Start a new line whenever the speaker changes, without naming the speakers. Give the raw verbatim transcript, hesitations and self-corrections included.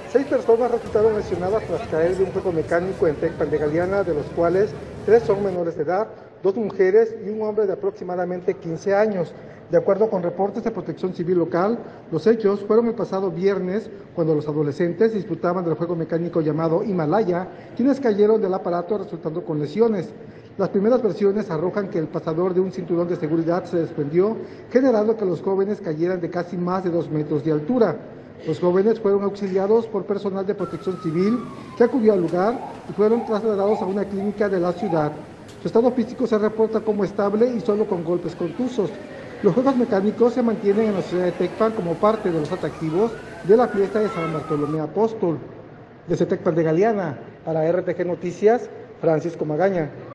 Seis personas resultaron lesionadas tras caer de un juego mecánico en Tecpan de Galeana, de los cuales tres son menores de edad, dos mujeres y un hombre de aproximadamente quince años. De acuerdo con reportes de Protección Civil local, los hechos fueron el pasado viernes cuando los adolescentes disfrutaban del juego mecánico llamado Himalaya, quienes cayeron del aparato resultando con lesiones. Las primeras versiones arrojan que el pasador de un cinturón de seguridad se desprendió, generando que los jóvenes cayeran de casi más de dos metros de altura. Los jóvenes fueron auxiliados por personal de Protección Civil que acudió al lugar y fueron trasladados a una clínica de la ciudad. Su estado físico se reporta como estable y solo con golpes contusos. Los juegos mecánicos se mantienen en la ciudad de Tecpan como parte de los atractivos de la fiesta de San Bartolomé Apóstol. Desde Tecpan de Galeana, para R T G Noticias, Francisco Magaña.